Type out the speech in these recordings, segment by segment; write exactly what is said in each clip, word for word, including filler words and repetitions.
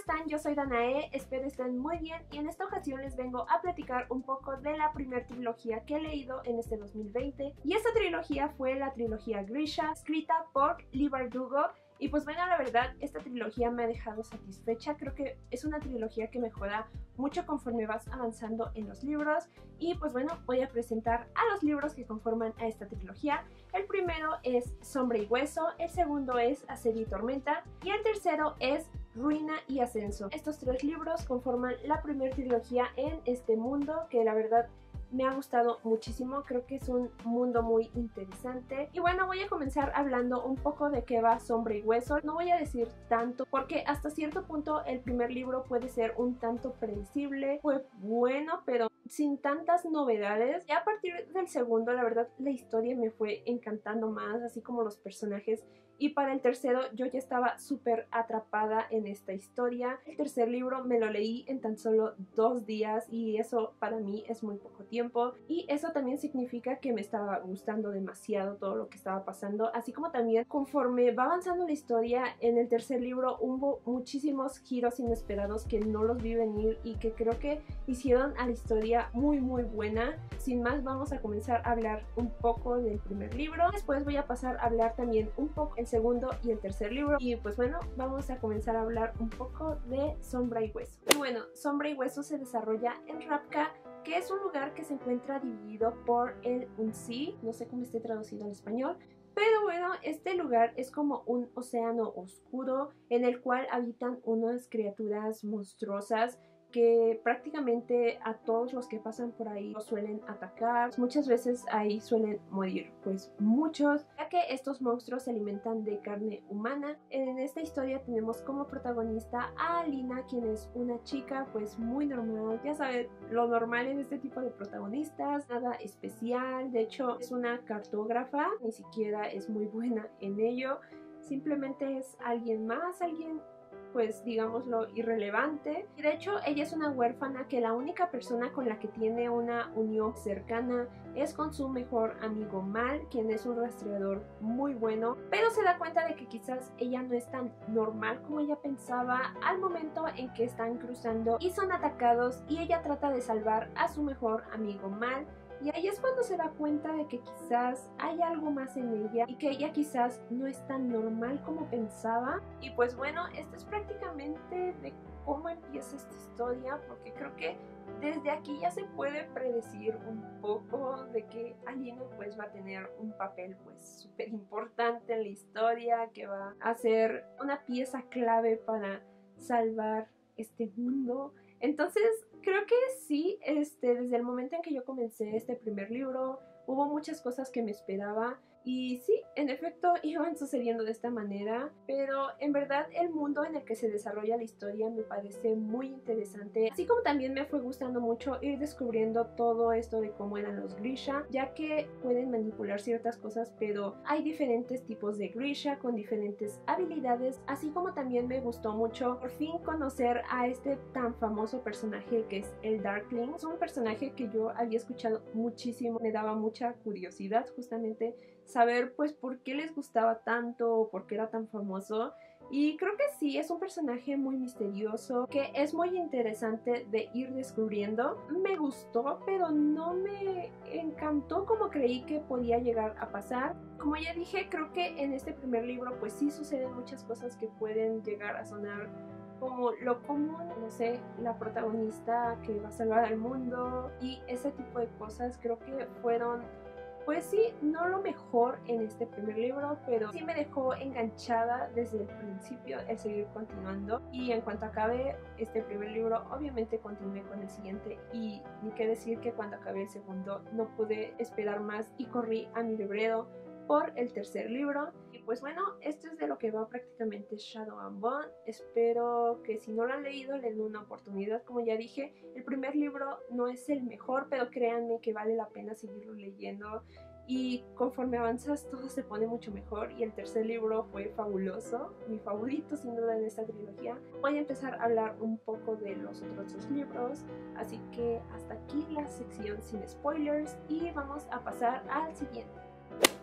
están? Yo soy Danae, espero estén muy bien y en esta ocasión les vengo a platicar un poco de la primera trilogía que he leído en este dos mil veinte, y esta trilogía fue la trilogía Grisha, escrita por Leigh Bardugo. Y pues bueno, la verdad, esta trilogía me ha dejado satisfecha. Creo que es una trilogía que mejora mucho conforme vas avanzando en los libros. Y pues bueno, voy a presentar a los libros que conforman a esta trilogía. El primero es Sombra y Hueso, el segundo es Asedio y Tormenta y el tercero es Ruina y Ascenso. Estos tres libros conforman la primera trilogía en este mundo, que la verdad me ha gustado muchísimo. Creo que es un mundo muy interesante. Y bueno, voy a comenzar hablando un poco de qué va Sombra y Hueso. No voy a decir tanto porque hasta cierto punto el primer libro puede ser un tanto predecible. Fue bueno, pero sin tantas novedades. Y a partir del segundo, la verdad, la historia me fue encantando más, así como los personajes. Y para el tercero yo ya estaba súper atrapada en esta historia. El tercer libro me lo leí en tan solo dos días y eso para mí es muy poco tiempo. Y eso también significa que me estaba gustando demasiado todo lo que estaba pasando. Así como también conforme va avanzando la historia, en el tercer libro hubo muchísimos giros inesperados que no los vi venir y que creo que hicieron a la historia muy muy buena. Sin más, vamos a comenzar a hablar un poco del primer libro. Después voy a pasar a hablar también un poco el segundo y el tercer libro. Y pues bueno, vamos a comenzar a hablar un poco de Sombra y Hueso. Y bueno, Sombra y Hueso se desarrolla en Ravka, que es un lugar que se encuentra dividido por el Unsee, no sé cómo esté traducido al español. Pero bueno, este lugar es como un océano oscuro en el cual habitan unas criaturas monstruosas que prácticamente a todos los que pasan por ahí los suelen atacar. Muchas veces ahí suelen morir pues muchos, ya que estos monstruos se alimentan de carne humana. En esta historia tenemos como protagonista a Alina, quien es una chica pues muy normal. Ya saben, lo normal en este tipo de protagonistas, nada especial. De hecho es una cartógrafa, ni siquiera es muy buena en ello. Simplemente es alguien más, alguien pues digámoslo irrelevante. Y de hecho ella es una huérfana que la única persona con la que tiene una unión cercana es con su mejor amigo Mal, quien es un rastreador muy bueno, pero se da cuenta de que quizás ella no es tan normal como ella pensaba al momento en que están cruzando y son atacados, y ella trata de salvar a su mejor amigo Mal. Y ahí es cuando se da cuenta de que quizás hay algo más en ella y que ella quizás no es tan normal como pensaba. Y pues bueno, esto es prácticamente de cómo empieza esta historia, porque creo que desde aquí ya se puede predecir un poco de que Alina pues va a tener un papel pues súper importante en la historia, que va a ser una pieza clave para salvar este mundo. Entonces creo que sí, este, desde el momento en que yo comencé este primer libro hubo muchas cosas que me esperaba. Y sí, en efecto iban sucediendo de esta manera, pero en verdad el mundo en el que se desarrolla la historia me parece muy interesante, así como también me fue gustando mucho ir descubriendo todo esto de cómo eran los Grisha, ya que pueden manipular ciertas cosas, pero hay diferentes tipos de Grisha con diferentes habilidades, así como también me gustó mucho por fin conocer a este tan famoso personaje que es el Darkling. Es un personaje que yo había escuchado muchísimo, me daba mucha curiosidad justamente saber pues por qué les gustaba tanto o por qué era tan famoso. Y creo que sí, es un personaje muy misterioso que es muy interesante de ir descubriendo. Me gustó, pero no me encantó como creí que podía llegar a pasar. Como ya dije, creo que en este primer libro pues sí suceden muchas cosas que pueden llegar a sonar como lo común, no sé, la protagonista que va a salvar al mundo y ese tipo de cosas. Creo que fueron pues sí, no lo mejor en este primer libro, pero sí me dejó enganchada desde el principio el seguir continuando. Y en cuanto acabe este primer libro, obviamente continué con el siguiente, y ni qué decir que cuando acabé el segundo no pude esperar más y corrí a mi librero por el tercer libro. Y pues bueno, esto es de lo que va prácticamente Shadow and Bone. Espero que si no lo han leído le den una oportunidad. Como ya dije, el primer libro no es el mejor, pero créanme que vale la pena seguirlo leyendo. Y conforme avanzas todo se pone mucho mejor, y el tercer libro fue fabuloso, mi favorito sin duda en esta trilogía. Voy a empezar a hablar un poco de los otros dos libros, así que hasta aquí la sección sin spoilers y vamos a pasar al siguiente.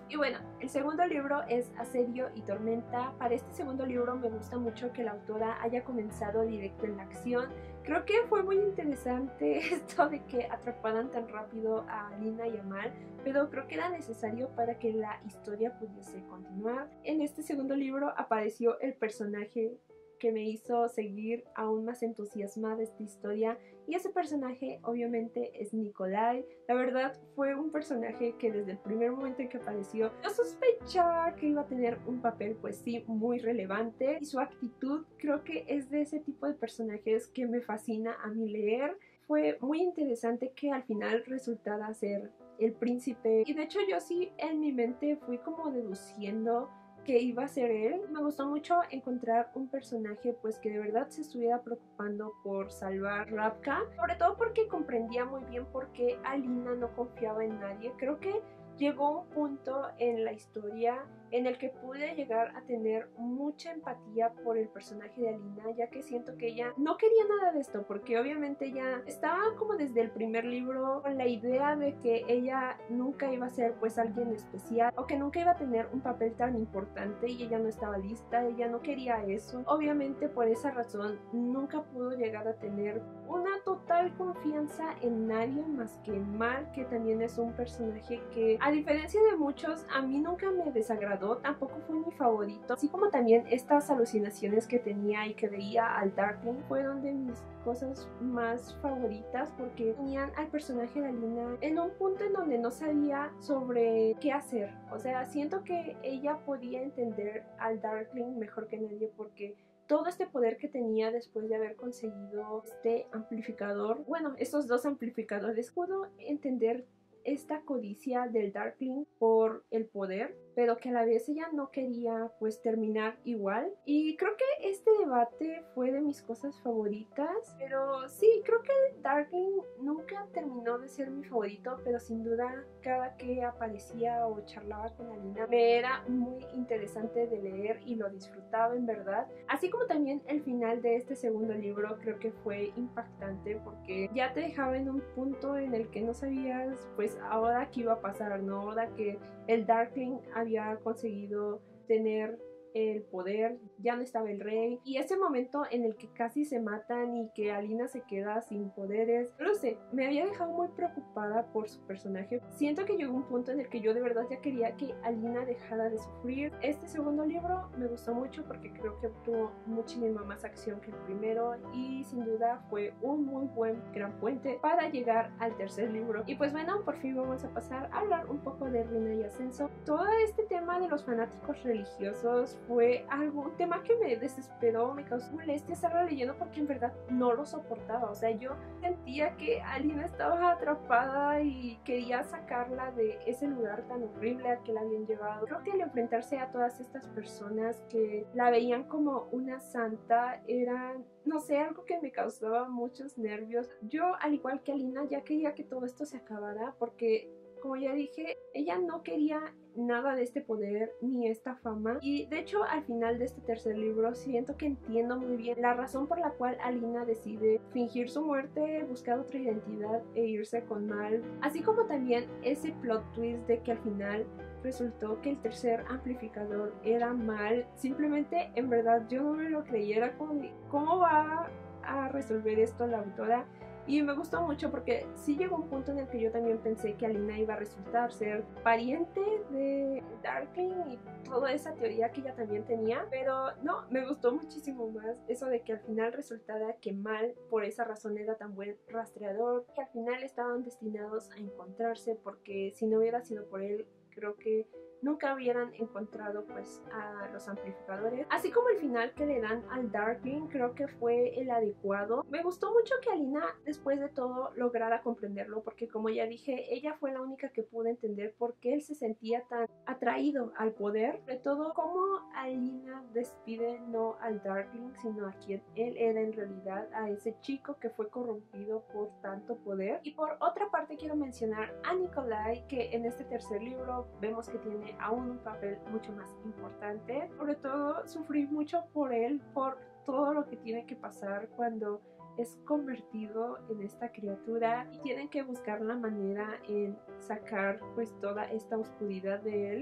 Y bueno, el segundo libro es Asedio y Tormenta. Para este segundo libro me gusta mucho que la autora haya comenzado directo en la acción. Creo que fue muy interesante esto de que atraparan tan rápido a Alina y a Mal, pero creo que era necesario para que la historia pudiese continuar. En este segundo libro apareció el personaje que me hizo seguir aún más entusiasmada esta historia, y ese personaje obviamente es Nikolai. La verdad fue un personaje que desde el primer momento en que apareció yo sospechaba que iba a tener un papel pues sí muy relevante, y su actitud creo que es de ese tipo de personajes que me fascina a mí leer. Fue muy interesante que al final resultara ser el príncipe, y de hecho yo sí en mi mente fui como deduciendo que iba a ser él. Me gustó mucho encontrar un personaje pues que de verdad se estuviera preocupando por salvar Ravka, sobre todo porque comprendía muy bien por qué Alina no confiaba en nadie. Creo que llegó un punto en la historia en el que pude llegar a tener mucha empatía por el personaje de Alina, ya que siento que ella no quería nada de esto, porque obviamente ella estaba como desde el primer libro con la idea de que ella nunca iba a ser pues alguien especial, o que nunca iba a tener un papel tan importante, y ella no estaba lista, ella no quería eso. Obviamente por esa razón nunca pudo llegar a tener una total confianza en nadie más que en Mal, que también es un personaje que, a diferencia de muchos, a mí nunca me desagradó, tampoco fue mi favorito, así como también estas alucinaciones que tenía y que veía al Darkling fueron de mis cosas más favoritas, porque tenían al personaje de Alina en un punto en donde no sabía sobre qué hacer. O sea, siento que ella podía entender al Darkling mejor que nadie, porque todo este poder que tenía después de haber conseguido este amplificador, bueno, estos dos amplificadores, pudo entender esta codicia del Darkling por el poder, pero que a la vez ella no quería pues terminar igual. Y creo que este debate fue de mis cosas favoritas, pero sí, creo que el Darkling nunca terminó de ser mi favorito, pero sin duda cada que aparecía o charlaba con Alina me era muy interesante de leer y lo disfrutaba en verdad. Así como también el final de este segundo libro creo que fue impactante, porque ya te dejaba en un punto en el que no sabías pues ahora qué iba a pasar, ¿no? Ahora que el Darkling había conseguido tener el poder, ya no estaba el rey, y ese momento en el que casi se matan y que Alina se queda sin poderes, no lo sé, me había dejado muy preocupada por su personaje. Siento que llegó un punto en el que yo de verdad ya quería que Alina dejara de sufrir. Este segundo libro me gustó mucho porque creo que obtuvo muchísima más acción que el primero, y sin duda fue un muy buen gran puente para llegar al tercer libro. Y pues bueno, por fin vamos a pasar a hablar un poco de Reina y Ascenso. Todo este tema de los fanáticos religiosos fue algo, un tema que me desesperó, me causó molestia estarlo leyendo, porque en verdad no lo soportaba. O sea, yo sentía que Alina estaba atrapada y quería sacarla de ese lugar tan horrible al que la habían llevado. Creo que al enfrentarse a todas estas personas que la veían como una santa era, no sé, algo que me causaba muchos nervios. Yo, al igual que Alina, ya quería que todo esto se acabara, porque como ya dije, ella no quería nada de este poder ni esta fama, y de hecho al final de este tercer libro siento que entiendo muy bien la razón por la cual Alina decide fingir su muerte, buscar otra identidad e irse con Mal, así como también ese plot twist de que al final resultó que el tercer amplificador era Mal. Simplemente en verdad yo no me lo creyera, como ¿cómo va a resolver esto la autora? Y me gustó mucho porque sí llegó un punto en el que yo también pensé que Alina iba a resultar ser pariente de Darkling y toda esa teoría que ella también tenía, pero no, me gustó muchísimo más eso de que al final resultara que Mal por esa razón era tan buen rastreador, que al final estaban destinados a encontrarse, porque si no hubiera sido por él, creo que nunca hubieran encontrado pues a los amplificadores. Así como el final que le dan al Darkling creo que fue el adecuado. Me gustó mucho que Alina después de todo lograra comprenderlo, porque como ya dije, ella fue la única que pudo entender por qué él se sentía tan atraído al poder, sobre todo cómo Alina despide no al Darkling sino a quien él era en realidad, a ese chico que fue corrompido por tanto poder. Y por otra parte quiero mencionar a Nikolai, que en este tercer libro vemos que tiene aún un papel mucho más importante. Sobre todo sufrí mucho por él, por todo lo que tiene que pasar cuando es convertido en esta criatura y tienen que buscar la manera en sacar pues toda esta oscuridad de él.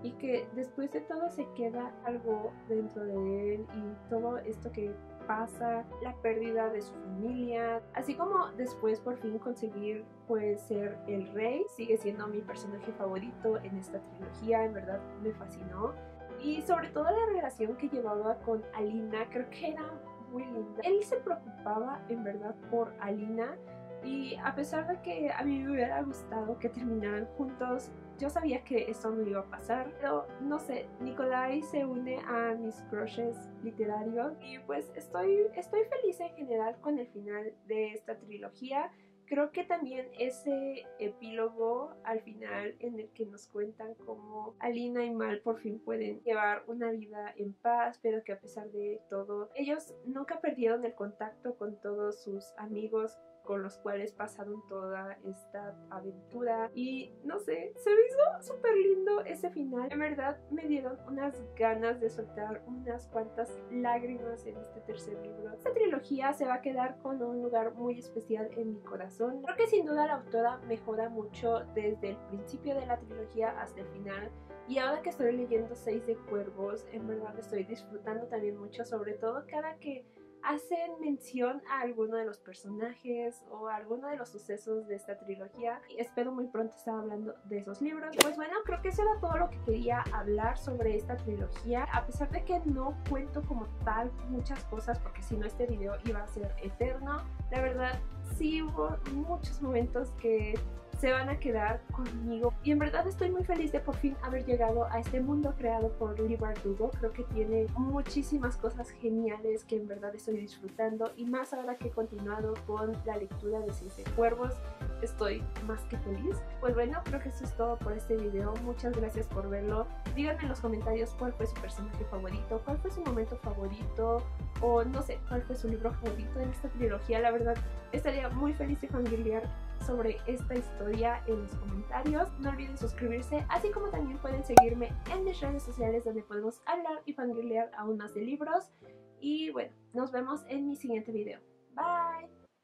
y que después de todo se queda algo dentro de él y todo esto que pasa, la pérdida de su familia, así como después por fin conseguir pues ser el rey. Sigue siendo mi personaje favorito en esta trilogía, en verdad me fascinó, y sobre todo la relación que llevaba con Alina, creo que era muy linda. Él se preocupaba en verdad por Alina, y a pesar de que a mí me hubiera gustado que terminaran juntos, yo sabía que eso no iba a pasar. Pero no sé, Nikolai se une a mis crushes literarios y pues estoy, estoy feliz en general con el final de esta trilogía. Creo que también ese epílogo al final en el que nos cuentan cómo Alina y Mal por fin pueden llevar una vida en paz, pero que a pesar de todo ellos nunca perdieron el contacto con todos sus amigos con los cuales pasaron toda esta aventura. Y no sé, se me hizo súper lindo ese final. En verdad me dieron unas ganas de soltar unas cuantas lágrimas en este tercer libro. Esta trilogía se va a quedar con un lugar muy especial en mi corazón. Creo que sin duda la autora mejora mucho desde el principio de la trilogía hasta el final. Y ahora que estoy leyendo Seis de Cuervos, en verdad estoy disfrutando también mucho, sobre todo cada que hacen mención a alguno de los personajes o a alguno de los sucesos de esta trilogía, y espero muy pronto estar hablando de esos libros. Pues bueno, creo que eso era todo lo que quería hablar sobre esta trilogía, a pesar de que no cuento como tal muchas cosas, porque si no este video iba a ser eterno. La verdad sí hubo muchos momentos que se van a quedar conmigo, y en verdad estoy muy feliz de por fin haber llegado a este mundo creado por Leigh Bardugo. Creo que tiene muchísimas cosas geniales que en verdad estoy disfrutando, y más ahora que he continuado con la lectura de Seis de Cuervos, estoy más que feliz. Pues bueno, creo que eso es todo por este video. Muchas gracias por verlo. Díganme en los comentarios cuál fue su personaje favorito, cuál fue su momento favorito, o no sé, cuál fue su libro favorito en esta trilogía. La verdad estaría muy feliz de fangirlear sobre esta historia en los comentarios. No olviden suscribirse, así como también pueden seguirme en mis redes sociales, donde podemos hablar y fangirlear aún más de libros. Y bueno, nos vemos en mi siguiente video. Bye.